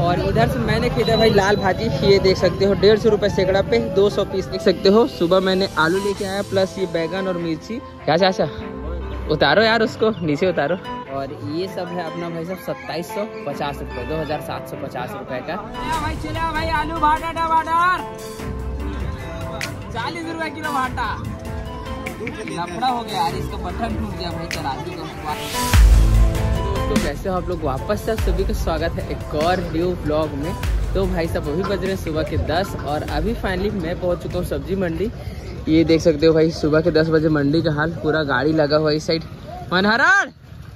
और इधर से मैंने खरीदा भाई लाल भाजी, ये देख सकते हो 150 रुपये सैकड़ा पे 200 पीस देख सकते हो। सुबह मैंने आलू लेके आया प्लस ये बैगन और मिर्ची। क्या चाचा उतारो यार, उसको नीचे उतारो। और ये सब है अपना भाई साहब 2750 रुपये, 2750 रुपये का। भाई चला भाई आलू भाटा टमाटर 40 रुपये किलो भाटा। लफड़ा हो गया यार, इसका बटन टूट गया भाई चलाने का। दोस्तों कैसे हो आप लोग, वापस से सभी का स्वागत है एक और न्यू ब्लॉग में। तो भाई साहब अभी बज रहे हैं सुबह के 10 और अभी फाइनली मैं पहुंच चुका हूँ सब्जी मंडी। ये देख सकते हो भाई सुबह के 10 बजे मंडी का हाल, पूरा गाड़ी लगा हुआ इस साइड मनहरार।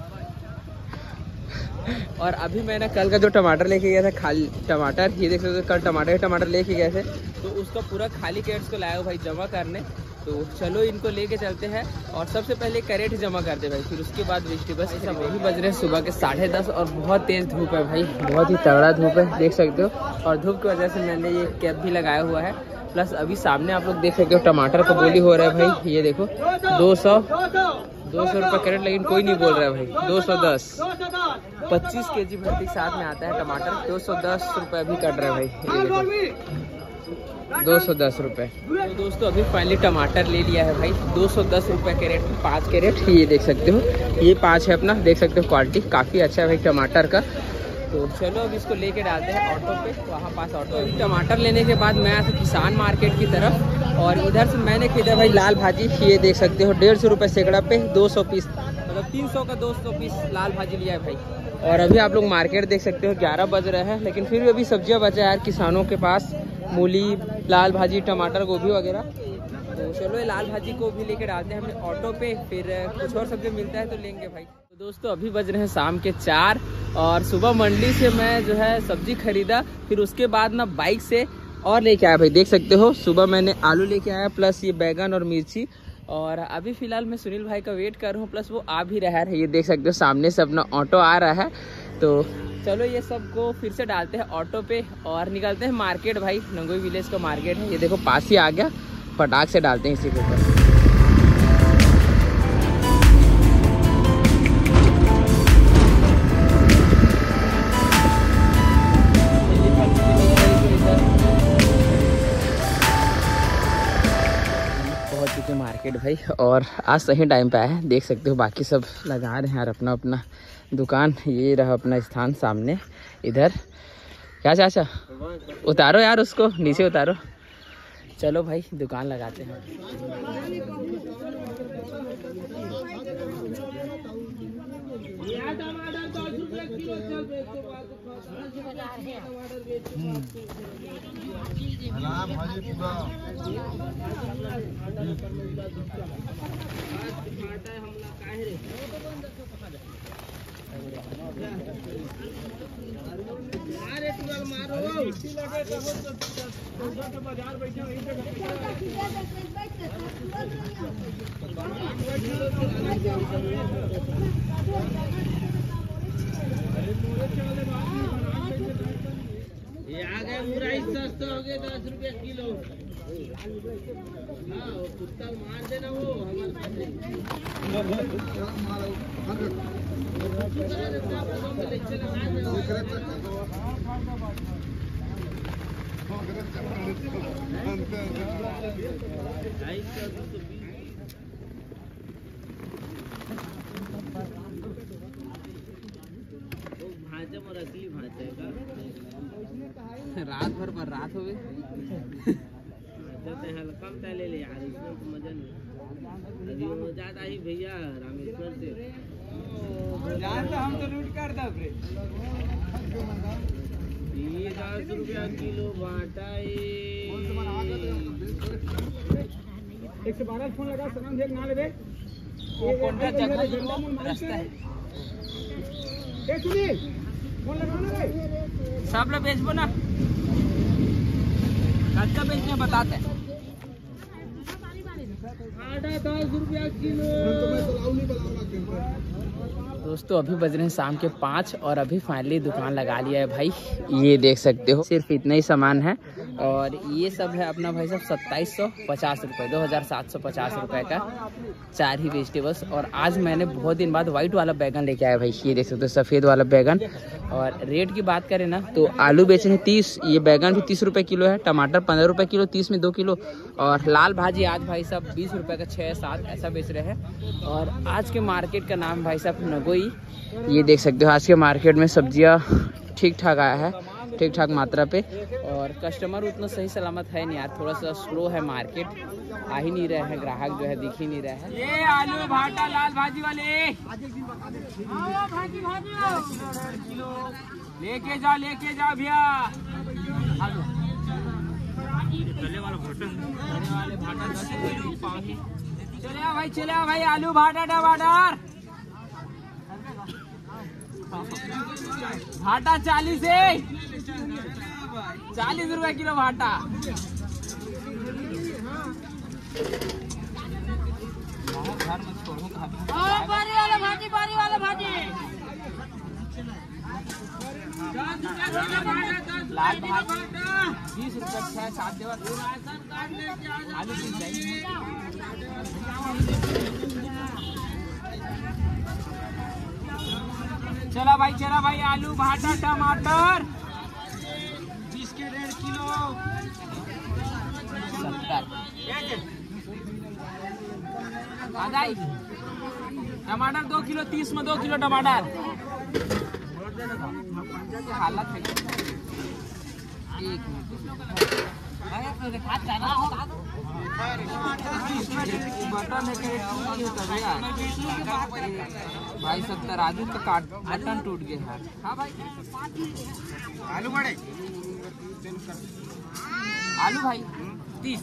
और अभी मैंने कल का जो टमाटर लेके गया था खाली टमाटर, ये देख सकते हो कल टमाटर लेके गए थे, तो उसका पूरा खाली कैरेट्स को लाया भाई जमा करने। तो चलो इनको लेके चलते हैं और सबसे पहले कैरेट जमा करते भाई, फिर उसके बाद वेजिटेबल्स। सब वही बज रहे हैं सुबह के 10:30 और बहुत तेज़ धूप है भाई, बहुत ही तगड़ा धूप है देख सकते हो। और धूप की वजह से मैंने ये कैप भी लगाया हुआ है। प्लस अभी सामने आप लोग देख सकते हो टमाटर का बोली हो रहा है भाई, ये देखो 200 रुपये कैरेट, लेकिन कोई नहीं बोल रहा है भाई 210। 25 kg भर्ती साथ में आता है टमाटर, 210 रुपये अभी कट रहा है भाई, ये देखो 210 रुपये। तो दोस्तों अभी फाइनली टमाटर ले लिया है भाई 210 रुपये कैरेट, 5 कैरेट ये देख सकते हो, ये 5 है अपना, देख सकते हो क्वालिटी काफ़ी अच्छा है भाई टमाटर का। तो चलो अब इसको लेके डालते हैं ऑटो पे, वहाँ पास ऑटो है। टमाटर लेने के बाद मैं आया किसान मार्केट की तरफ और इधर से मैंने खरीदा भाई लाल भाजी, ये देख सकते हो 150 रुपये सैकड़ा पे 200 पीस, मतलब 300 का 200 पीस लाल भाजी लिया है भाई। और अभी आप लोग मार्केट देख सकते हो 11 बज रहे हैं, लेकिन फिर भी अभी सब्जियाँ बचा है यार किसानों के पास, मूली, लाल भाजी, टमाटर, गोभी वगैरह। तो चलो ये लाल भाजी को भी लेके डालते हैं हमने ऑटो पे, फिर कुछ और सब्जी मिलता है तो लेंगे भाई। तो दोस्तों अभी बज रहे हैं शाम के 4 और सुबह मंडी से मैं जो है सब्जी खरीदा, फिर उसके बाद ना बाइक से और लेके आया भाई, देख सकते हो सुबह मैंने आलू लेके आया प्लस ये बैगन और मिर्ची। और अभी फिलहाल मैं सुनील भाई का वेट कर रहा हूँ, प्लस वो आ भी रहा है, ये देख सकते हो सामने से अपना ऑटो आ रहा है। तो चलो ये सब को फिर से डालते हैं ऑटो पे और निकलते हैं मार्केट भाई, नंगोई विलेज का मार्केट है, ये देखो पास ही आ गया, फटाक से डालते हैं इसी के ऊपर। पहुंच चुके मार्केट भाई और आज सही टाइम पे आए हैं, देख सकते हो बाकी सब लगा रहे हैं यार अपना अपना दुकान। ये रहा अपना स्थान सामने इधर। क्या चाचा उतारो यार, उसको नीचे उतारो। चलो भाई दुकान लगाते हैं। ये आ गए मुरई सस्ता हो गए 10 रुपये किलो। हाँ वो कुत्ता मार देना वो हमारे रात भर पर रात हो गई हल्का ले ले यार, इसमें तो मजा नहीं। अभी वो ज्यादा ही भैया रामेश्वर से हम तो लूट कर दे 10 रुपया किलो भाटा। 112 फोन लगा सलाम देख ना ले वो कोणता जगह रास्ता है ए सुनील फोन लगा ना रे, सब लोग बेचबो ना, कच्चा बेचने बताते हैं 10 रुपया किलो। दोस्तों अभी बज रहे हैं शाम के 5 और अभी फाइनली दुकान लगा लिया है भाई, ये देख सकते हो सिर्फ इतना ही सामान है और ये सब है अपना भाई साहब 2750 रुपये, 2750 रुपये का 4 ही वेजिटेबल्स। और आज मैंने बहुत दिन बाद वाइट वाला बैगन लेके आया भाई, ये देख सकते हो सफ़ेद वाला बैगन। और रेट की बात करें ना तो आलू बेचे हैं 30, ये बैगन भी 30 रुपये किलो है, टमाटर 15 रुपये किलो, 30 में 2 किलो। और लाल भाजी आज भाई साहब 20 रुपये का 6-7 ऐसा बेच रहे हैं। और आज के मार्केट का नाम भाई साहब नगोई। ये देख सकते हो आज के मार्केट में सब्जियाँ ठीक ठाक आया है, ठीक ठाक मात्रा पे। और कस्टमर उतना सही सलामत है नहीं यार, थोड़ा सा स्लो है मार्केट, आ ही नहीं रहे हैं ग्राहक, जो है दिख ही नहीं रहा है। ये आलू भाटा लाल भाजी वाले लेके जाओ भैया। चले भाई आलू भाटा टमाटर भाटा 40 रुपए किलो भाटा। बारी वाला भाजी 20 रुपए 6-7 आलू चला भाई आलू भाटा टमाटर 20 के 1.5 किलो 70। टमाटर 2 किलो 30 में 2 किलो टमाटर। हालत है बटन भाई 70 आलू का बटन टूट गया है। हाँ भाई आलू बड़े आलू भाई 30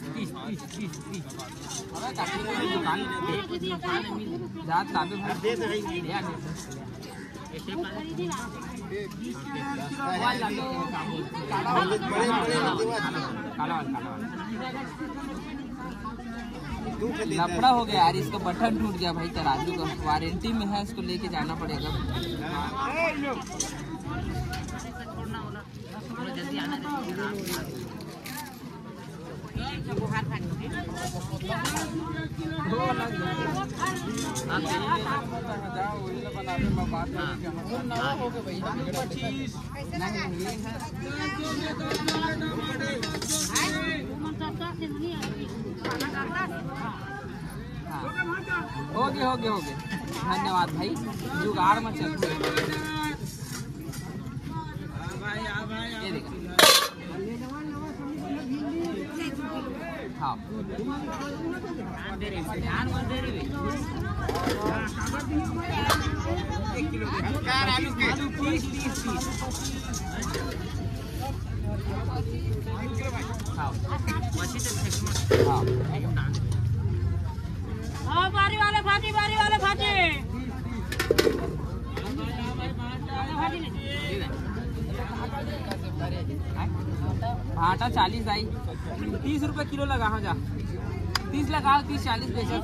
लफड़ा हो गया यार, इसका बटन टूट गया भाई तराजू का, वारंटी में है, इसको लेके जाना पड़ेगा। हो गए धन्यवाद भाई, जुगाड़ में चलते हाँ बारी वाले भाजी भाटा 40 आई 30 रुपए किलो लगा जा 30 लगाओ 30-40 बेचो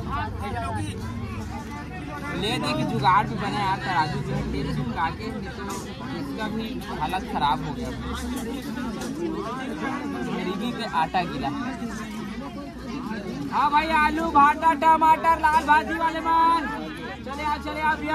ले दे कि जुगाड़ भी बने यार, तराजू जो है तेरे से काटे तो इसका भी हालत खराब हो गया, गरीबी पे आटा गिला। हाँ भाई आलू भाटा टमाटर लाल भाजी वाले मान चले आ भैया।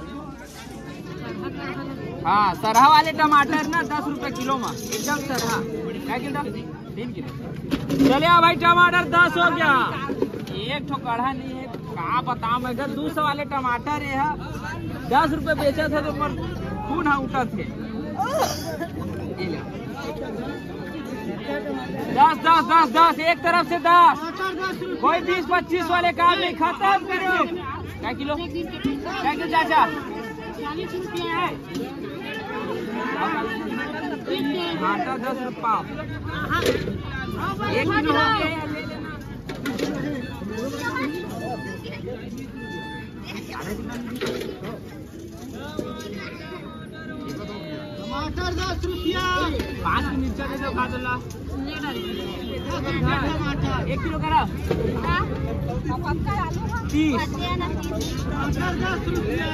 हाँ सरहा वाले टमाटर ना 10 रुपए किलो में एकदम सरहा, क्या किलो 3 किलो। चले आ भाई टमाटर 10 हो गया, एक ठो कढ़ा नहीं है कहा बताऊं। अगर 200 वाले टमाटर है 10 रुपए बेचा थे तो पर खून हाँ उठा थे। 10 एक तरफ से 10, कोई 20-25 वाले काम नहीं, खत्म करो। क्या किलो चाचा 40 रुपये है, आटा 10 रुपया 1 किलो हो गया। टमाटर 10 रुपया, 5 मिर्चा दे दो काजला 1 किलो करा 30 10 रुपया।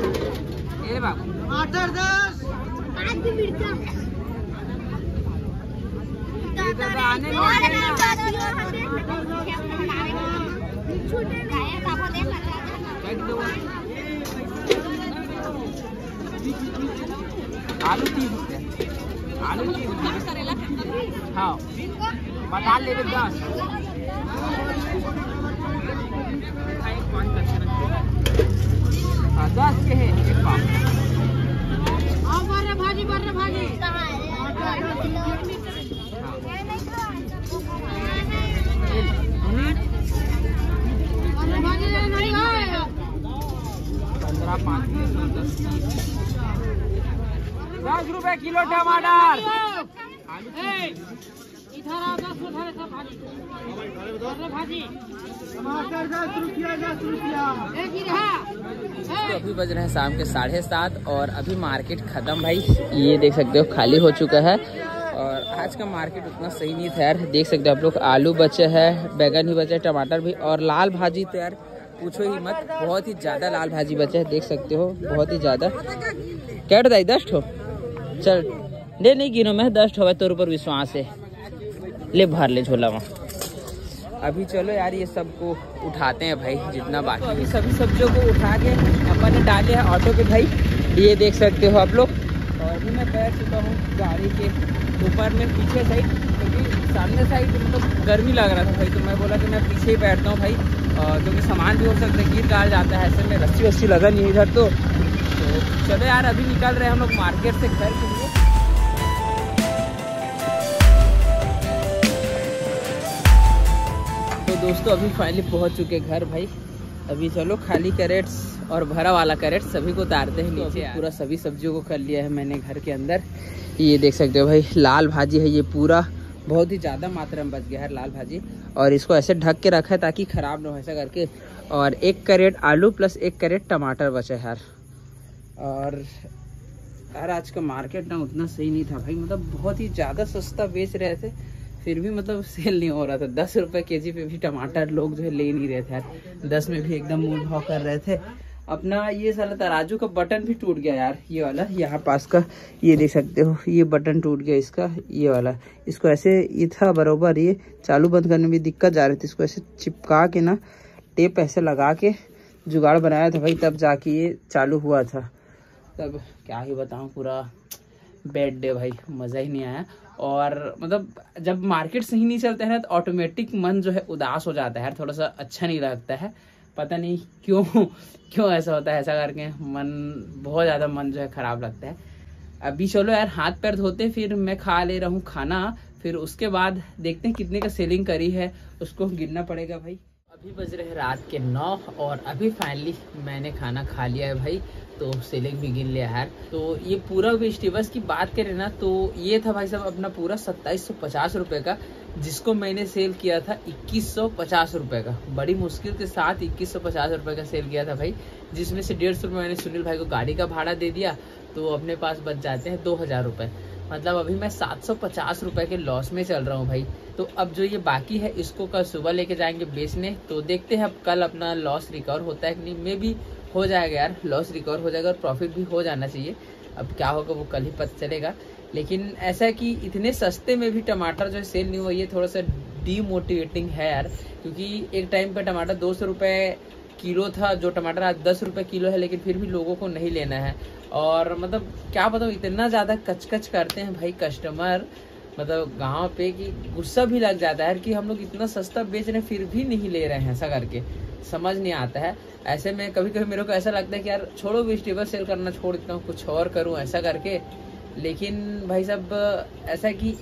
ए बाबू टमाटर 10 मिर्चा आलू 30 रुपये, आलू 30 रुपये। हाँ बता ले 10। हाँ 10 के है एक पाव। भाजी भाजी 10 रुपए किलो टमाटर। तो अभी बज रहे हैं शाम के 7:30 और अभी मार्केट खत्म भाई। ये देख सकते हो खाली हो चुका है और आज का मार्केट उतना सही नहीं था यार। देख सकते हो आप लोग, आलू बचे हैं, बैगन ही बचे, टमाटर भी, और लाल भाजी तो यार पूछो ही मत, बहुत ही ज़्यादा लाल भाजी बचे है। देख सकते हो बहुत ही ज़्यादा। क्या बताई 10 ठो? चल ले नहीं गिनो मैं 10 ठो है तोर ऊपर विश्वास है। ले भर ले झोला वहाँ। अभी चलो यार ये सबको उठाते हैं भाई जितना बाकी। अभी सभी सब्जियों को उठा के अपन ने डाले हैं ऑटो पे भाई। ये देख सकते हो आप लोग। और अभी मैं बैठ चुका हूँ गाड़ी के ऊपर में पीछे साइड, क्योंकि सामने साइड मतलब गर्मी लग रहा था भाई, तो मैं बोला कि मैं पीछे ही बैठता हूँ भाई, क्योंकि सामान भी हो सकता है गिर गाड़ जाता है। ऐसे में रस्सी वस्सी लगा नहीं इधर। तो चलो यार अभी निकल रहे हैं हम लोग मार्केट से घर के लिए। तो दोस्तों अभी फाइनली पहुंच चुके घर भाई। अभी चलो खाली कैरेट्स और भरा वाला कैरेट सभी को उतारते हैं नीचे। तो पूरा सभी सब्जियों को कर लिया है मैंने घर के अंदर। ये देख सकते हो भाई लाल भाजी है, ये पूरा बहुत ही ज़्यादा मात्रा में बच गया है लाल भाजी, और इसको ऐसे ढक के रखा है ताकि ख़राब ना हो ऐसा करके। और 1 कैरेट आलू प्लस 1 कैरेट टमाटर बचे यार। और यार आज का मार्केट ना उतना सही नहीं था भाई, मतलब बहुत ही ज़्यादा सस्ता बेच रहे थे, फिर भी मतलब सेल नहीं हो रहा था। 10 रुपये केजी पे भी टमाटर लोग जो है ले नहीं रहे थे यार। 10 में भी एकदम मूल भाव कर रहे थे। अपना ये साला तराजू का बटन भी टूट गया यार, ये वाला यहाँ पास का, ये देख सकते हो ये बटन टूट गया इसका, ये वाला। इसको ऐसे ये था बराबर, ये चालू बंद करने में दिक्कत जा रही थी, इसको ऐसे चिपका के ना टेप ऐसे लगा के जुगाड़ बनाया था भाई, तब जाके ये चालू हुआ था। तब क्या ही बताऊँ, पूरा बैड डे भाई, मज़ा ही नहीं आया। और मतलब जब मार्केट सही नहीं चलता है ना तो ऑटोमेटिक मन जो है उदास हो जाता है यार, थोड़ा सा अच्छा नहीं लगता है। पता नहीं क्यों ऐसा होता है, ऐसा करके मन बहुत ज़्यादा मन जो है ख़राब लगता है। अभी चलो यार हाथ पैर धोते, फिर मैं खा ले रहा हूँ खाना, फिर उसके बाद देखते हैं कितने का सेलिंग करी है, उसको गिनना पड़ेगा भाई। अभी बज रहे हैं रात के 9 और अभी फाइनली मैंने खाना खा लिया है भाई, तो सेलिंग भी गिन लिया है। तो ये पूरा वेजिटेबल्स की बात करें ना तो ये था भाई साहब अपना पूरा 2750 रुपये का, जिसको मैंने सेल किया था 2150 रुपये का। बड़ी मुश्किल के साथ 2150 रुपये का सेल किया था भाई, जिसमें से 150 रुपये मैंने सुनील भाई को गाड़ी का भाड़ा दे दिया, तो अपने पास बच जाते हैं 2000 रुपये। मतलब अभी मैं 750 रुपये के लॉस में चल रहा हूँ भाई। तो अब जो ये बाकी है इसको कल सुबह लेके जाएंगे बेचने, तो देखते हैं अब कल अपना लॉस रिकवर होता है कि नहीं। मे भी हो जाएगा यार, लॉस रिकवर हो जाएगा और प्रॉफिट भी हो जाना चाहिए। अब क्या होगा वो कल ही पता चलेगा। लेकिन ऐसा है कि इतने सस्ते में भी टमाटर जो है सेल नहीं हुआ, ये थोड़ा सा डीमोटिवेटिंग है यार, क्योंकि एक टाइम पे टमाटर 200 रुपये किलो था, जो टमाटर आज 10 रुपये किलो है, लेकिन फिर भी लोगों को नहीं लेना है। और मतलब क्या बताऊँ, इतना ज़्यादा कचकच करते हैं भाई कस्टमर, मतलब गांव पे, कि गुस्सा भी लग जाता है कि हम लोग इतना सस्ता बेच रहे हैं फिर भी नहीं ले रहे हैं, ऐसा करके समझ नहीं आता है। ऐसे में कभी कभी मेरे को ऐसा लगता है कि यार छोड़ो वेजिटेबल सेल करना छोड़ देता हूँ, कुछ और करूँ ऐसा करके। लेकिन भाई साहब ऐसा कि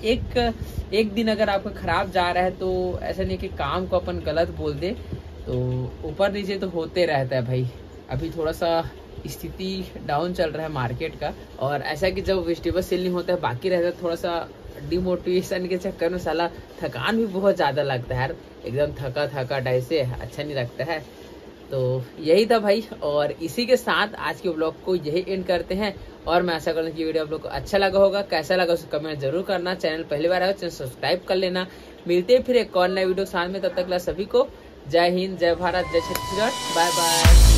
एक दिन अगर आपका ख़राब जा रहा है तो ऐसा नहीं कि काम को अपन गलत बोल दे, तो ऊपर नीचे तो होते रहता है भाई। अभी थोड़ा सा स्थिति डाउन चल रहा है मार्केट का, और ऐसा कि जब वेजिटेबल सेल नहीं होता है बाकी रहता है, थोड़ा सा डिमोटिवेशन के चक्कर में साला थकान भी बहुत ज़्यादा लगता है यार, एकदम थका ऐसे अच्छा नहीं लगता है। तो यही था भाई, और इसी के साथ आज के व्लॉग को यही एंड करते हैं। और मैं आशा करता हूँ कि वीडियो आप लोग को अच्छा लगा होगा। कैसा लगा उसको कमेंट जरूर करना। चैनल पहली बार आया चैनल सब्सक्राइब कर लेना। मिलते हैं फिर एक और नए वीडियो साथ में, तब तक सभी को जय हिंद, जय भारत, जय छत्तीसगढ़, बाय बाय।